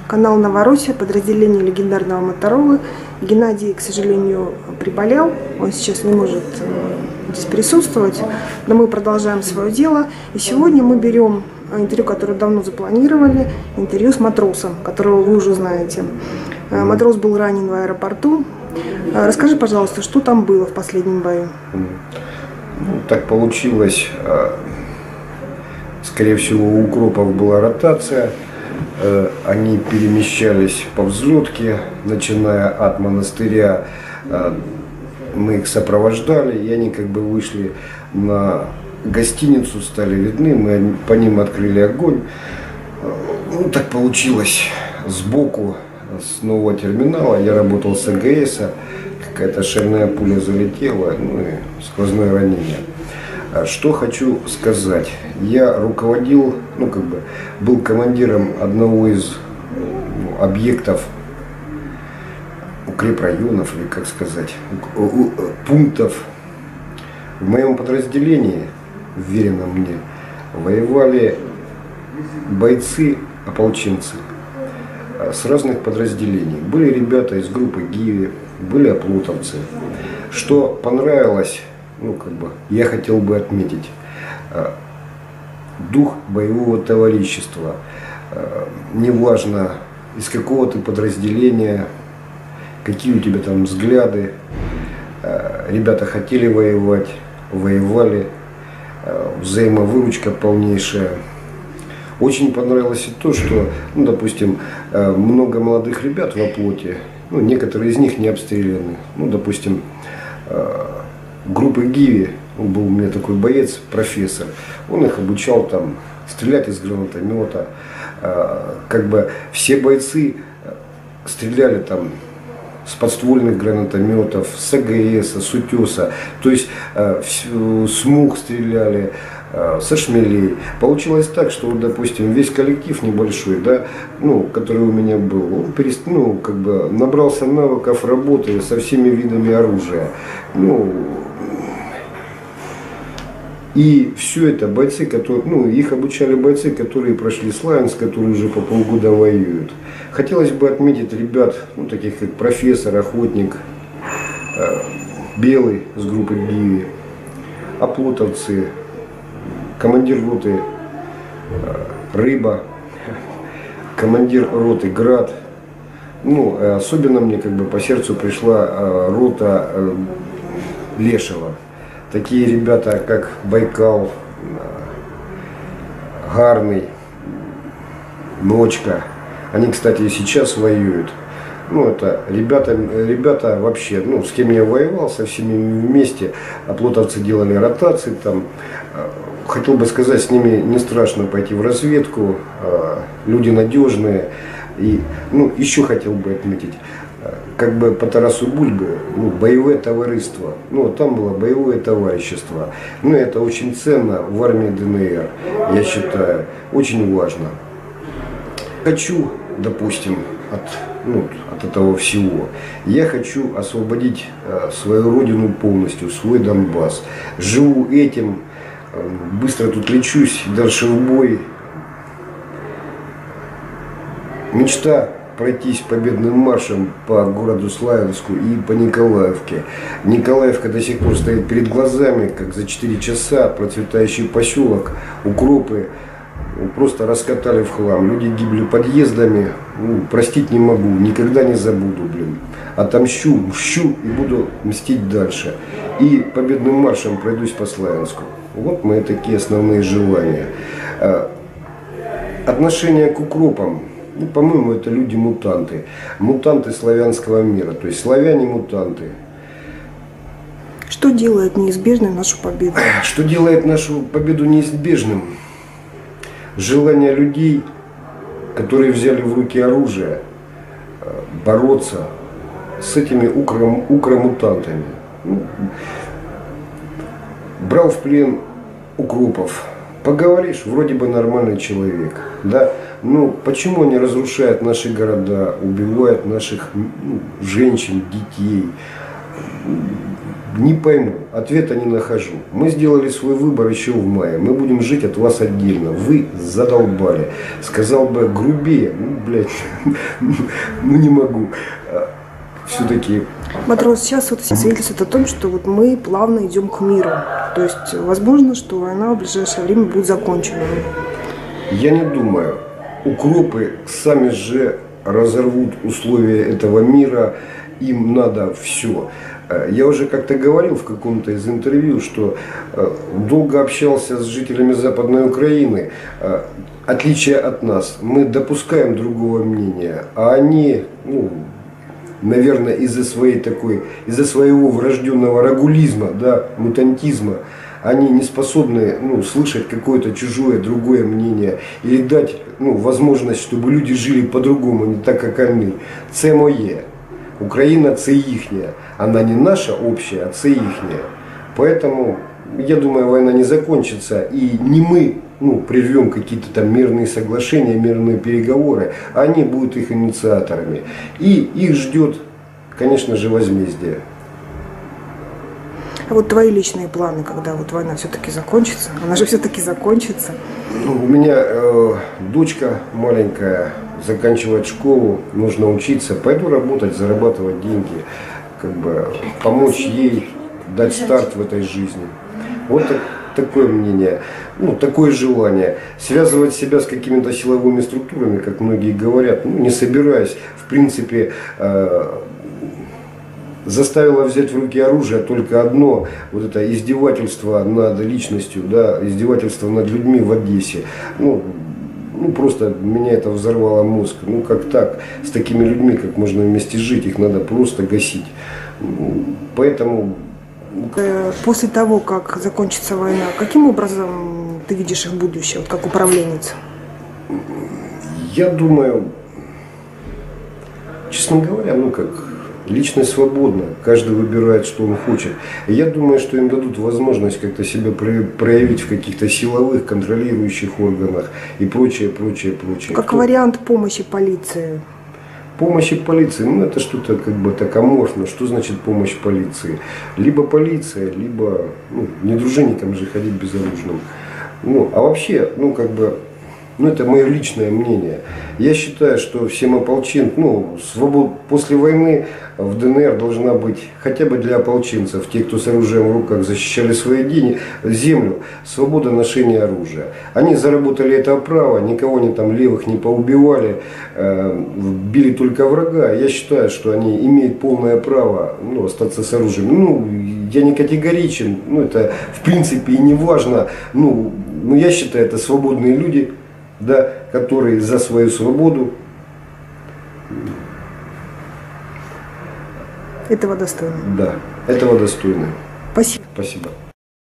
Канал Новороссия, подразделение легендарного Моторолы. Геннадий, к сожалению, приболел. Он сейчас не может здесь присутствовать, но мы продолжаем свое дело. И сегодня мы берем интервью, которое давно запланировали, интервью с матросом, которого вы уже знаете. Матрос был ранен в аэропорту. Расскажи, пожалуйста, что там было в последнем бою? Ну, так получилось, скорее всего, у укропов была ротация. Они перемещались по взлетке, начиная от монастыря. Мы их сопровождали, и они как бы вышли на гостиницу, стали видны, мы по ним открыли огонь. Ну, так получилось сбоку, с нового терминала. Я работал с АГС, какая-то шальная пуля залетела, ну и сквозное ранение. Что хочу сказать. Я руководил, был командиром одного из объектов, укрепрайонов, или как сказать, пунктов. В моем подразделении, вверенном мне, воевали бойцы-ополченцы с разных подразделений. Были ребята из группы ГИВИ, были оплотовцы. Что понравилось, я хотел бы отметить: дух боевого товарищества. Неважно, из какого ты подразделения, какие у тебя там взгляды. Ребята хотели воевать, воевали. Взаимовыручка полнейшая. Очень понравилось и то, что, допустим, много молодых ребят в оплоте, некоторые из них не обстреляны. Допустим, группы ГИВИ, был у меня такой боец, профессор, он их обучал там стрелять из гранатомета. Все бойцы стреляли там с подствольных гранатометов, с АГС, с утеса, то есть с мух стреляли, со шмелей. Получилось так, что, допустим, весь коллектив небольшой, который у меня был, он набрался навыков работы со всеми видами оружия. И все это бойцы, которые, их обучали бойцы, которые прошли Славянск, которые уже по полгода воюют. Хотелось бы отметить ребят, таких как профессор, охотник, Белый с группы ГИВИ, оплотовцы, командир роты Рыба, командир роты Град. Особенно мне по сердцу пришла рота Лешего. Такие ребята, как Байкал, Гарный, Ночка. Они, кстати, и сейчас воюют. Это ребята вообще, с кем я воевал, со всеми вместе. Оплотовцы делали ротации там. Хотел бы сказать, с ними не страшно пойти в разведку. Люди надежные. И, еще хотел бы отметить, по Тарасу Бульбе, боевое товариство. Там было боевое товарищество. Это очень ценно в армии ДНР, я считаю, очень важно. Хочу, допустим, от этого всего. Я хочу освободить свою родину полностью, свой Донбасс. Живу этим, быстро тут лечусь, дальше в бой. Мечта пройтись победным маршем по городу Славянску и по Николаевке. Николаевка до сих пор стоит перед глазами, как за 4 часа, процветающий поселок, укропы просто раскатали в хлам. Люди гибли подъездами, простить не могу, никогда не забуду, Отомщу, мщу и буду мстить дальше. И победным маршем пройдусь по Славянску. Вот мои такие основные желания. Отношение к укропам. По-моему, это люди-мутанты. Мутанты славянского мира. То есть славяне-мутанты. Что делает неизбежной нашу победу? Что делает нашу победу неизбежным? Желание людей, которые взяли в руки оружие, бороться с этими укромутантами. Брал в плен укропов. Поговоришь, вроде бы нормальный человек, да? Почему они разрушают наши города, убивают наших женщин, детей, Не пойму, ответа не нахожу. Мы сделали свой выбор еще в мае. Мы будем жить от вас отдельно. Вы задолбали. Сказал бы грубее, ну, блядь, ну не могу. Все-таки... Матрос, сейчас вот свидетельствует о том, что вот мы плавно идем к миру. То есть, возможно, что война в ближайшее время будет закончена. Я не думаю. Укропы сами же разорвут условия этого мира. Им надо все. Я уже как-то говорил в каком-то из интервью, что долго общался с жителями Западной Украины. Отличие от нас, мы допускаем другого мнения, а они, ну, наверное, из-за своего врожденного рагулизма, да, мутантизма, они не способны, ну, слышать какое-то чужое, другое мнение или дать, ну, возможность, чтобы люди жили по-другому, не так, как они. Це моє. Украина це їхняя. Она не наша общая, а це їхняя. Поэтому, я думаю, война не закончится. И не мы, ну, прервем какие-то там мирные соглашения, мирные переговоры, а они будут их инициаторами. И их ждет, конечно же, возмездие. А вот твои личные планы, когда вот война все-таки закончится? Она же все-таки закончится. Ну, у меня дочка маленькая, заканчивает школу, нужно учиться. Пойду работать, зарабатывать деньги, как бы помочь ей дать старт в этой жизни. Вот такое мнение, ну, такое желание. Связывать себя с какими-то силовыми структурами, как многие говорят, ну, не собираюсь. В принципе, заставило взять в руки оружие только одно, вот это издевательство над личностью, да, издевательство над людьми в Одессе. Ну, просто меня это взорвало мозг. Ну, как так? С такими людьми, как можно вместе жить, их надо просто гасить. Поэтому... После того, как закончится война, каким образом ты видишь их будущее, вот как управленец? Я думаю, честно говоря, ну как... Личность свободна, каждый выбирает, что он хочет. И я думаю, что им дадут возможность как-то себя проявить в каких-то силовых, контролирующих органах и прочее, прочее, прочее. Как вариант помощи полиции? Помощи полиции, ну это что-то как бы так аморфно. Что значит помощь полиции? Либо полиция, либо, ну, не дружинникам же ходить безоружным. Ну, а вообще, ну как бы... Ну, это мое личное мнение. Я считаю, что всем ополченцам, ну, после войны в ДНР должна быть хотя бы для ополченцев, тех, кто с оружием в руках защищали свои землю, свобода ношения оружия. Они заработали это право, никого они там левых не поубивали, били только врага. Я считаю, что они имеют полное право, ну, остаться с оружием. Ну, я не категоричен, ну, это в принципе и не важно. Ну, я считаю, это свободные люди, да, которые за свою свободу. Этого достойны. Да, этого достойны. Спасибо. Спасибо.